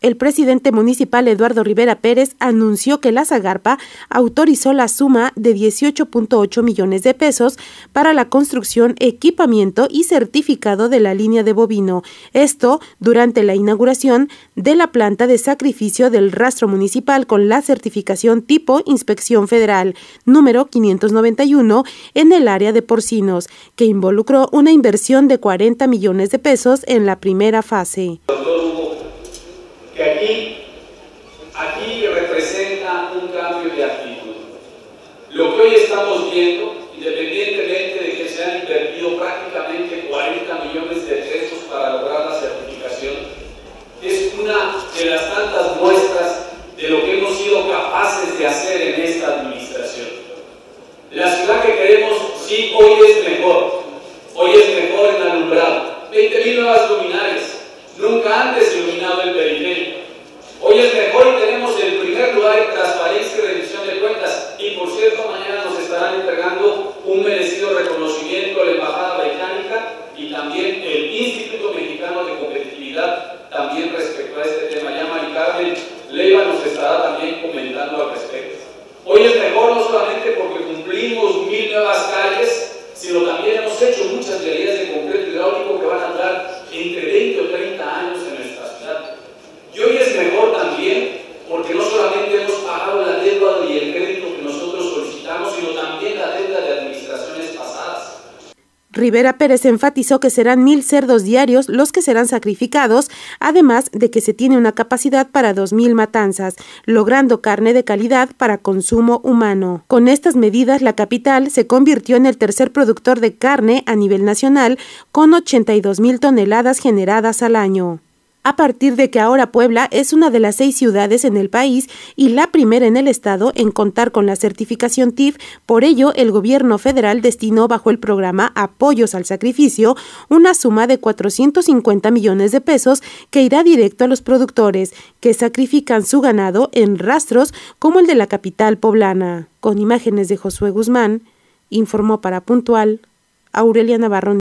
El presidente municipal Eduardo Rivera Pérez anunció que la Zagarpa autorizó la suma de 18.8 millones de pesos para la construcción, equipamiento y certificado de la línea de bovino. Esto durante la inauguración de la planta de sacrificio del rastro municipal con la certificación tipo Inspección Federal número 591 en el área de porcinos, que involucró una inversión de 40 millones de pesos en la primera fase. Que aquí representa un cambio de actitud. Lo que hoy estamos viendo, independientemente de que se han invertido prácticamente 40 millones de pesos para lograr la certificación, es una de las tantas muestras de lo que hemos sido capaces de hacer en esta administración. La ciudad que queremos, sí, hoy es mejor en alumbrado. 20.000 nuevas luminarias, nunca antes iluminado el periférico. Hoy es mejor y tenemos el primer lugar en transparencia y rendición de cuentas. Y por cierto, mañana nos estarán entregando un merecido reconocimiento a la Embajada Británica y también el Instituto Mexicano de Competitividad, también respecto a este tema. Ya Mari Carmen Leiva nos estará también comentando al respecto. Hoy es mejor no solamente porque cumplimos 1,000 nuevas calles, sino también hemos hecho muchas vialidades de concreto hidráulico que van a durar entre 20 o 30 años en nuestra ciudad. Y hoy es mejor también porque no solamente hemos pagado la deuda y el crédito que nosotros solicitamos, sino también la deuda de administraciones pasadas. Rivera Pérez enfatizó que serán 1,000 cerdos diarios los que serán sacrificados, además de que se tiene una capacidad para 2,000 matanzas, logrando carne de calidad para consumo humano. Con estas medidas, la capital se convirtió en el tercer productor de carne a nivel nacional, con 82,000 toneladas generadas al año. A partir de que ahora Puebla es una de las 6 ciudades en el país y la primera en el estado en contar con la certificación TIF, por ello el gobierno federal destinó bajo el programa Apoyos al Sacrificio una suma de 450 millones de pesos que irá directo a los productores que sacrifican su ganado en rastros como el de la capital poblana. Con imágenes de Josué Guzmán, informó para Puntual Aurelia Navarro.